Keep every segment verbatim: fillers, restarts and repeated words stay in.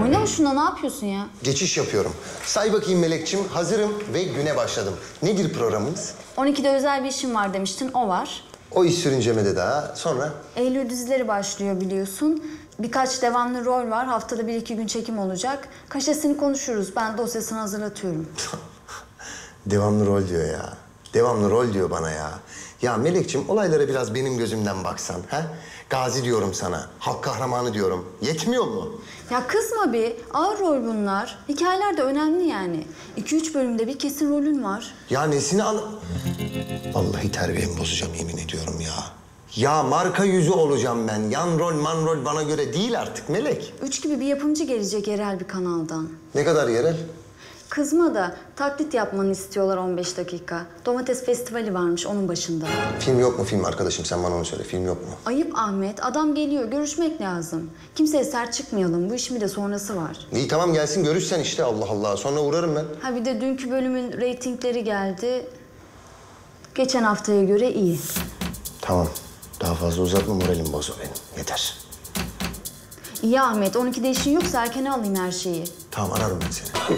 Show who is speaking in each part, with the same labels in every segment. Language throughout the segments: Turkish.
Speaker 1: Oynama şuna, ne yapıyorsun ya?
Speaker 2: Geçiş yapıyorum. Say bakayım Melekçim, hazırım ve güne başladım. Nedir programımız?
Speaker 1: on ikide özel bir işim var demiştin, o var.
Speaker 2: O iş sürüncemede daha sonra?
Speaker 1: Eylül dizileri başlıyor biliyorsun. Birkaç devamlı rol var. Haftada bir iki gün çekim olacak. Kaşesini konuşuruz. Ben dosyasını hazırlatıyorum.
Speaker 2: Devamlı rol diyor ya. Devamlı rol diyor bana ya. Ya Melekçim, olaylara biraz benim gözümden baksan. He? Gazi diyorum sana. Halk kahramanı diyorum. Yetmiyor mu?
Speaker 1: Ya kızma bir. Ağır rol bunlar. Hikayeler de önemli yani. İki üç bölümde bir kesin rolün var.
Speaker 2: Ya nesini al... Vallahi terbiyemi bozacağım, yemin ediyorum ya. Ya marka yüzü olacağım ben. Yan rol, man rol bana göre değil artık Melek.
Speaker 1: Üç gibi bir yapımcı gelecek yerel bir kanaldan.
Speaker 2: Ne kadar yerel?
Speaker 1: Kızma da taklit yapmanı istiyorlar on beş dakika. Domates festivali varmış onun başında.
Speaker 2: Film yok mu film arkadaşım? Sen bana onu söyle. Film yok mu?
Speaker 1: Ayıp Ahmet. Adam geliyor. Görüşmek lazım. Kimseye sert çıkmayalım. Bu işin bir de sonrası var.
Speaker 2: İyi tamam, gelsin görüşsen işte, Allah Allah. Sonra uğrarım ben.
Speaker 1: Ha bir de dünkü bölümün reytingleri geldi. Geçen haftaya göre iyi.
Speaker 2: Tamam. Daha fazla uzatma, moralim bozu benim. Yeter.
Speaker 1: İyi Ahmet. on ikide işin yoksa erkene alayım her şeyi.
Speaker 2: Tamam, ararım ben seni.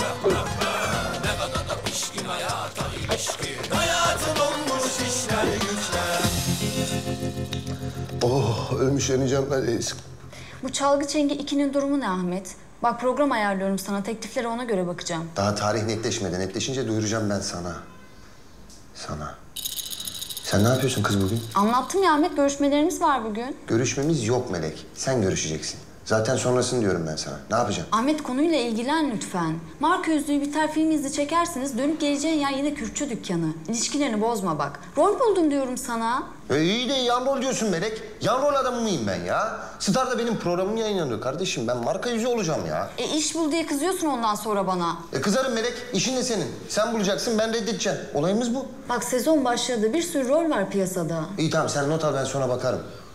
Speaker 2: Oh, ölmüş öleceğim neredeyse.
Speaker 1: Bu Çalgı Çengi ikinin durumu ne Ahmet? Bak program ayarlıyorum sana. Tekliflere ona göre bakacağım.
Speaker 2: Daha tarih netleşmedi. Netleşince duyuracağım ben sana. Sana. Sen ne yapıyorsun kız bugün?
Speaker 1: Anlattım ya Ahmet. Görüşmelerimiz var bugün.
Speaker 2: Görüşmemiz yok Melek. Sen görüşeceksin. Zaten sonrasını diyorum ben sana. Ne yapacaksın?
Speaker 1: Ahmet konuyla ilgilen lütfen. Marka yüzüğü biter, film izni çekersiniz. Dönüp geleceğin yer yine kürkçü dükkanı. İlişkilerini bozma bak. Rol buldum diyorum sana.
Speaker 2: E iyi de yan rol diyorsun Melek. Yan rol adamı mıyım ben ya? Star'da benim programım yayınlanıyor kardeşim. Ben marka yüzü olacağım ya.
Speaker 1: E iş bul diye kızıyorsun ondan sonra bana.
Speaker 2: E kızarım Melek. İşin de senin. Sen bulacaksın, ben reddedeceğim. Olayımız bu.
Speaker 1: Bak sezon başladı. Bir sürü rol var piyasada.
Speaker 2: İyi tamam, sen not al, ben sonra bakarım.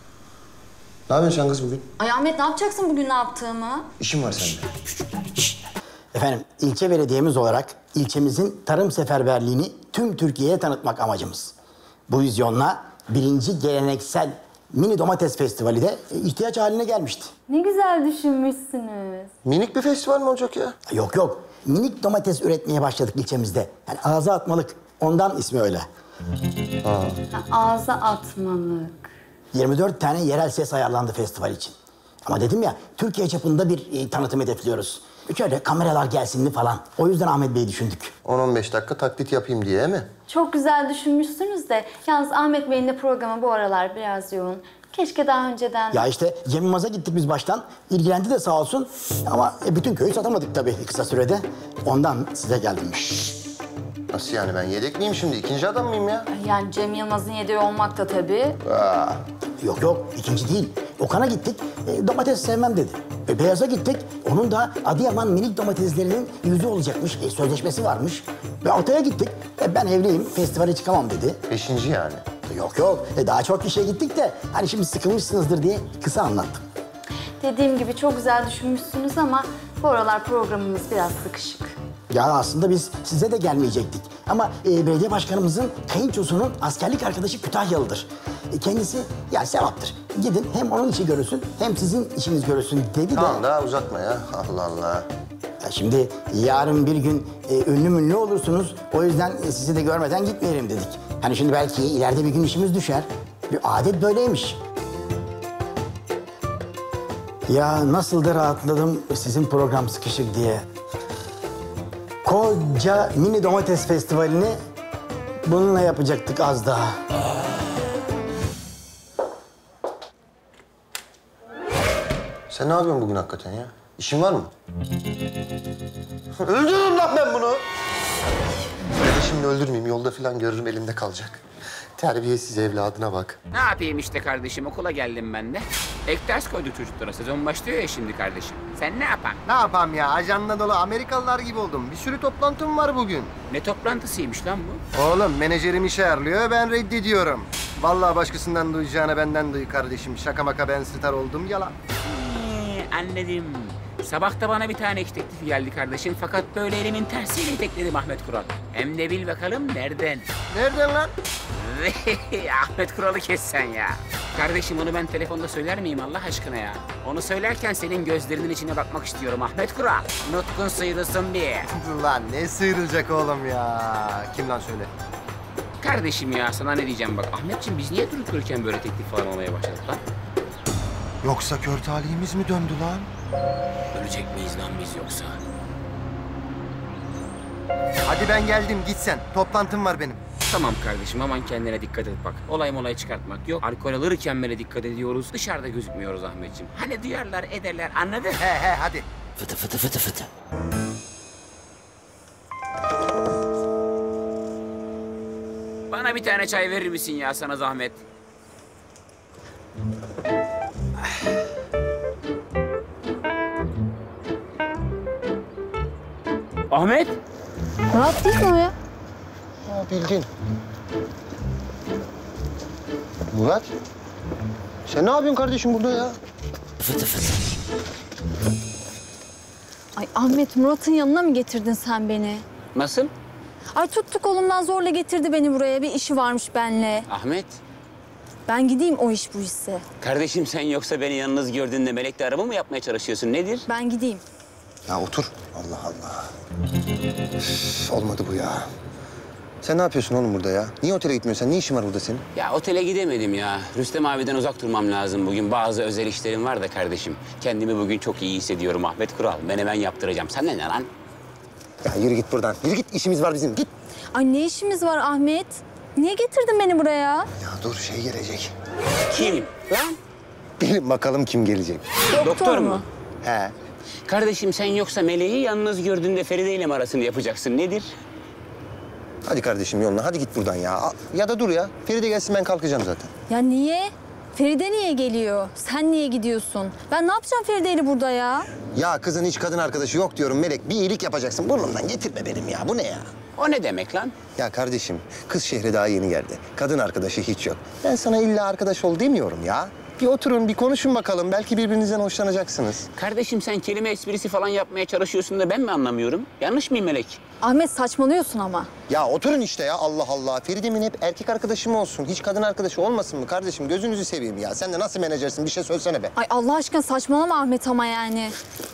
Speaker 2: Ne yapıyorsun sen kız bugün?
Speaker 1: Ay Ahmet ne yapacaksın bugün ne yaptığımı?
Speaker 2: İşim var sende.
Speaker 3: Efendim, ilçe belediyemiz olarak ilçemizin tarım seferberliğini tüm Türkiye'ye tanıtmak amacımız. Bu vizyonla birinci geleneksel mini domates festivali de ihtiyaç haline gelmişti.
Speaker 1: Ne güzel düşünmüşsünüz.
Speaker 2: Minik bir festival mi olacak ya?
Speaker 3: Yok yok, minik domates üretmeye başladık ilçemizde. Yani ağza atmalık, ondan ismi öyle.
Speaker 1: Ha, ağza atmalık.
Speaker 3: yirmi dört tane yerel ses ayarlandı festival için. Ama dedim ya, Türkiye çapında bir e, tanıtım hedefliyoruz. Şöyle kameralar gelsinli falan. O yüzden Ahmet Bey'i düşündük.
Speaker 2: on on beş dakika taklit yapayım diye değil mi?
Speaker 1: Çok güzel düşünmüşsünüz de yalnız Ahmet Bey'in de programı bu aralar biraz yoğun. Keşke daha önceden...
Speaker 3: Ya işte Cem Yılmaz'a gittik biz baştan. İlgilendi de sağ olsun. Ama e, bütün köyü satamadık tabii kısa sürede. Ondan size geldim.
Speaker 2: Nasıl yani, ben yedek miyim şimdi? İkinci adam mıyım ya?
Speaker 1: Yani Cem Yılmaz'ın yedeği olmak da tabii.
Speaker 2: Aa.
Speaker 3: Yok yok, ikinci değil. Okan'a gittik, e, domates sevmem dedi. E, Beyaz'a gittik, onun da Adıyaman minik domateslerinin yüzü olacakmış, e, sözleşmesi varmış. Ve Altay'a gittik, e, ben evliyim, festivale çıkamam dedi.
Speaker 2: Beşinci yani.
Speaker 3: E, yok yok, e, daha çok kişiye gittik de hani şimdi sıkılmışsınızdır diye kısa anlattım.
Speaker 1: Dediğim gibi çok güzel düşünmüşsünüz ama bu aralar programımız biraz sıkışık.
Speaker 3: Ya aslında biz size de gelmeyecektik. Ama e, belediye başkanımızın kayınçosunun askerlik arkadaşı Kütahyalıdır. E, kendisi ya sevaptır. Gidin hem onun işi görülsün hem sizin işiniz görülsün dedi
Speaker 2: Tamam
Speaker 3: de...
Speaker 2: daha uzatma ya. Allah Allah.
Speaker 3: Ya şimdi yarın bir gün e, ünlü münlü olursunuz. O yüzden e, sizi de görmeden gitmeyelim dedik. Hani şimdi belki ileride bir gün işimiz düşer. Bir adet böyleymiş. Ya nasıl da rahatladım sizin program sıkışık diye. Koca mini domates festivalini bununla yapacaktık az daha.
Speaker 2: Sen ne yapıyorsun bugün hakikaten ya? İşin var mı? Öldürürüm lan ben bunu. Öyle şimdi öldürmeyeyim. Yolda falan görürüm, elimde kalacak. Terbiyesiz evladına bak.
Speaker 4: Ne yapayım işte kardeşim, okula geldim ben de. Ek ders koyduk çocuklara, sezon başlıyor ya şimdi kardeşim. Sen ne yapan?
Speaker 5: Ne yapayım ya? Ajanla dolu Amerikalılar gibi oldum. Bir sürü toplantım var bugün.
Speaker 4: Ne toplantısıymış lan bu?
Speaker 5: Oğlum menajerim işe ayarlıyor, ben reddediyorum. Vallahi başkasından duyacağına benden duy kardeşim. Şaka maka ben star oldum, yalan.
Speaker 4: Ee, anladım. Sabah da bana bir tane iş teklifi geldi kardeşim. Fakat böyle elimin tersiyle itekledim Ahmet Kural. Hem de bil bakalım nereden?
Speaker 5: Nereden lan?
Speaker 4: Ahmet Kural'ı kes sen ya. Kardeşim onu ben telefonda söyler miyim Allah aşkına ya? Onu söylerken senin gözlerinin içine bakmak istiyorum Ahmet Kural. Nutkun sıyrılsın bir.
Speaker 5: Lan ne sıyrılacak oğlum ya? Kim lan söyle?
Speaker 4: Kardeşim ya sana ne diyeceğim bak. Ahmetciğim biz niye durup dururken böyle teklif falan almaya başladık lan?
Speaker 5: Yoksa kör talihimiz mi döndü lan?
Speaker 4: Ölecek miyiz lan biz yoksa?
Speaker 5: Hadi ben geldim git sen. Toplantım var benim.
Speaker 4: Tamam kardeşim aman kendine dikkat et bak. Olay molay çıkartmak yok. Alkol alırken böyle dikkat ediyoruz. Dışarıda gözükmüyoruz Ahmetciğim. Hani duyarlar ederler anladın?
Speaker 5: He he hadi.
Speaker 3: Fıtı fıtı fıtı fıtı.
Speaker 4: Bana bir tane çay verir misin ya sana zahmet? Ahmet?
Speaker 1: Murat değil mi o ya?
Speaker 5: Ha, bildin. Murat. Sen ne yapıyorsun kardeşim burada ya?
Speaker 3: Fıtı fıtı.
Speaker 1: Ay Ahmet, Murat'ın yanına mı getirdin sen beni?
Speaker 4: Nasıl?
Speaker 1: Ay tuttu kolumdan zorla getirdi beni buraya. Bir işi varmış benle.
Speaker 4: Ahmet?
Speaker 1: Ben gideyim o iş bu işse.
Speaker 4: Kardeşim sen yoksa beni yalnız gördüğünde melekle araba mı yapmaya çalışıyorsun? Nedir?
Speaker 1: Ben gideyim.
Speaker 5: Ya otur. Allah Allah. Üf, olmadı bu ya. Sen ne yapıyorsun oğlum burada ya? Niye otele gitmiyorsun sen? Ne işin var burada senin?
Speaker 4: Ya otele gidemedim ya. Rüstem abiden uzak durmam lazım bugün. Bazı özel işlerim var da kardeşim. Kendimi bugün çok iyi hissediyorum Ahmet Kural. Menemen yaptıracağım. Sen ne lan?
Speaker 5: Ya yürü git buradan. Yürü git. İşimiz var bizim. Git.
Speaker 1: Ay ne işimiz var Ahmet? Niye getirdin beni buraya?
Speaker 5: Ya dur şey gelecek.
Speaker 4: Kim? Lan?
Speaker 5: Bilin bakalım kim gelecek.
Speaker 4: Doktor mu?
Speaker 5: He.
Speaker 4: Kardeşim sen yoksa meleği yalnız gördüğünde Feride ile mi arasını yapacaksın? Nedir?
Speaker 5: Hadi kardeşim yoluna. Hadi git buradan ya. Al- Ya da dur ya. Feride gelsin ben kalkacağım zaten.
Speaker 1: Ya niye? Feride niye geliyor? Sen niye gidiyorsun? Ben ne yapacağım Feride'yle burada ya?
Speaker 5: Ya kızın hiç kadın arkadaşı yok diyorum Melek. Bir iyilik yapacaksın. Burnumdan getirme benim ya. Bu ne ya?
Speaker 4: O ne demek lan?
Speaker 5: Ya kardeşim kız şehre daha yeni geldi. Kadın arkadaşı hiç yok. Ben sana illa arkadaş ol demiyorum ya. Bir oturun bir konuşun bakalım. Belki birbirinizden hoşlanacaksınız.
Speaker 4: Kardeşim sen kelime esprisi falan yapmaya çalışıyorsun da ben mi anlamıyorum? Yanlış mıyım Melek?
Speaker 1: Ahmet saçmalıyorsun ama.
Speaker 5: Ya oturun işte ya Allah Allah. Feride'min hep erkek arkadaşı mı olsun? Hiç kadın arkadaşı olmasın mı kardeşim? Gözünüzü seveyim ya. Sen de nasıl menajersin? Bir şey söylesene be.
Speaker 1: Ay Allah aşkına saçmalama Ahmet ama yani.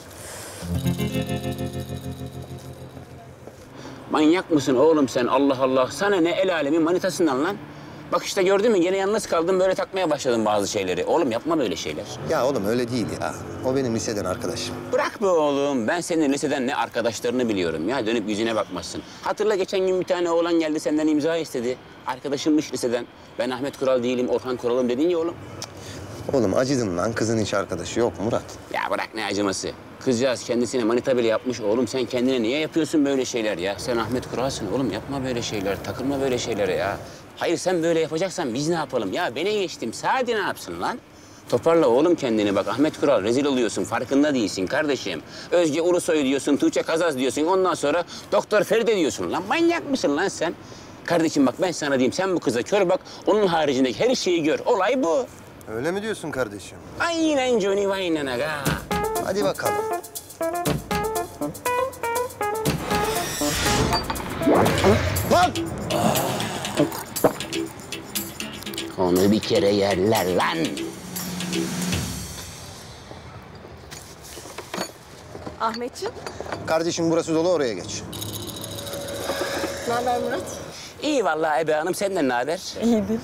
Speaker 4: Manyak mısın oğlum sen Allah Allah? Sana ne el alemin manitasından lan? Bak işte gördün mü gene yalnız kaldım böyle takmaya başladım bazı şeyleri. Oğlum yapma böyle şeyler.
Speaker 5: Ya oğlum öyle değil ya. O benim liseden arkadaşım.
Speaker 4: Bırak be oğlum. Ben senin liseden ne arkadaşlarını biliyorum ya. Dönüp yüzüne bakmazsın. Hatırla geçen gün bir tane oğlan geldi senden imza istedi. Arkadaşımmış liseden. Ben Ahmet Kural değilim, Orhan Kural'ım dedin ya oğlum.
Speaker 5: Oğlum acıdım lan. Kızın hiç arkadaşı yok Murat.
Speaker 4: Ya bırak ne acıması. Kızcağız kendisine manita bile yapmış. Oğlum sen kendine niye yapıyorsun böyle şeyler ya? Sen Ahmet Kural'sın oğlum yapma böyle şeyler. Takılma böyle şeylere ya. Hayır sen böyle yapacaksan biz ne yapalım? Ya beni geçtim. Sadi ne yapsın lan? Toparla oğlum kendini bak. Ahmet Kural rezil oluyorsun. Farkında değilsin kardeşim. Özge Ulusoy diyorsun, Tuğçe Kazaz diyorsun. Ondan sonra Doktor Feride diyorsun lan. Manyak mısın lan sen? Kardeşim bak ben sana diyeyim. Sen bu kıza kör bak. Onun haricindeki her şeyi gör. Olay bu.
Speaker 5: Öyle mi diyorsun kardeşim?
Speaker 4: Aynen Johnny Wayne'ın aga.
Speaker 5: Hadi bakalım. Lan!
Speaker 4: Onu bir kere yerler lan.
Speaker 6: Ahmetciğim,
Speaker 5: Kardeşim burası dolu oraya geç.
Speaker 6: ne haber Murat?
Speaker 4: İyi vallahi Ebe Hanım. Senden ne haber?
Speaker 6: İyidir.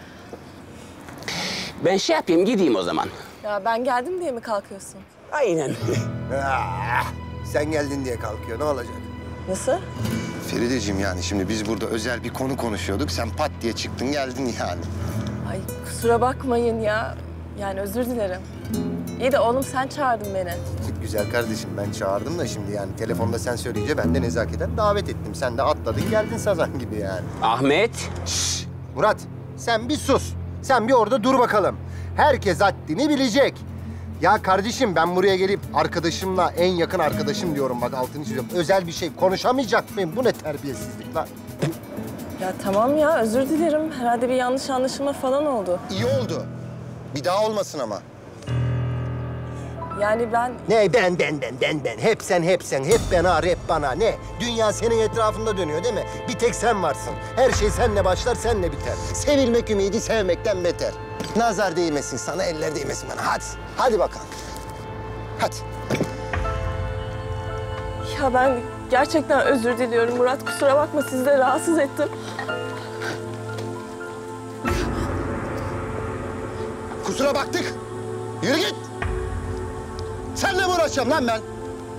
Speaker 4: Ben şey yapayım gideyim o zaman.
Speaker 6: Ya ben geldim diye mi kalkıyorsun?
Speaker 4: Aynen.
Speaker 5: Ah, sen geldin diye kalkıyor. Ne olacak?
Speaker 6: Nasıl?
Speaker 5: Ferideciğim yani şimdi biz burada özel bir konu konuşuyorduk. Sen pat diye çıktın geldin yani.
Speaker 6: Ay kusura bakmayın ya. Yani özür dilerim. İyi de oğlum sen çağırdın beni.
Speaker 5: Güzel kardeşim ben çağırdım da şimdi yani telefonda sen söyleyince ben de nezaketen davet ettim. Sen de atladın geldin sazan gibi yani.
Speaker 4: Ahmet.
Speaker 5: Şşş, Murat sen bir sus. Sen bir orada dur bakalım. Herkes haddini bilecek. Ya kardeşim ben buraya gelip arkadaşımla en yakın arkadaşım diyorum bak altını çiziyorum. Özel bir şey konuşamayacak mıyım? Bu ne terbiyesizlik lan?
Speaker 6: Ya tamam ya özür dilerim. Herhalde bir yanlış anlaşılma falan oldu.
Speaker 5: İyi oldu. Bir daha olmasın ama.
Speaker 6: Yani ben...
Speaker 5: Ne ben ben ben ben ben. Hep sen hep sen. Hep bana hep bana. Ne? Dünya senin etrafında dönüyor değil mi? Bir tek sen varsın. Her şey seninle başlar senle biter. Sevilmek ümidi sevmekten beter.
Speaker 2: Nazar değmesin sana, eller değmesin bana. Hadi, hadi bakalım. Hadi.
Speaker 6: Ya ben gerçekten özür diliyorum Murat. Kusura bakma, sizi de rahatsız ettim.
Speaker 2: Kusura baktık. Yürü git. Seninle mi uğraşacağım lan ben?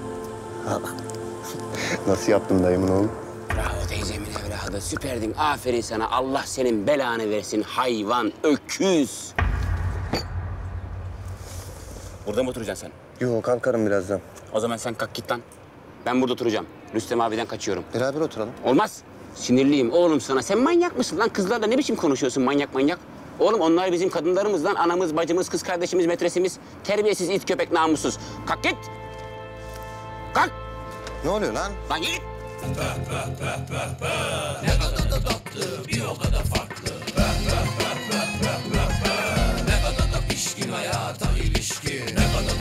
Speaker 2: Nasıl yaptım dayımın oğlu?
Speaker 4: Bravo teyzemin evladı. Süperdin. Aferin sana. Allah senin belanı versin. Hayvan, öküz. Burada mı oturacaksın sen?
Speaker 2: Yok, kalkarım birazdan.
Speaker 4: O zaman sen kalk git lan. Ben burada oturacağım. Rüstem abiden kaçıyorum.
Speaker 2: Beraber oturalım.
Speaker 4: Olmaz. Sinirliyim oğlum sana. Sen manyak mısın lan? Kızlarla ne biçim konuşuyorsun manyak manyak? Oğlum onlar bizim kadınlarımız lan. Anamız, bacımız, kız kardeşimiz, metresimiz. Terbiyesiz it köpek namussuz. Kalk git. Kalk.
Speaker 2: Ne oluyor lan?
Speaker 4: Lan git.
Speaker 7: Bir o kadar farklı. Ne kadar da pişkin hayata ilişkin. Ne kadar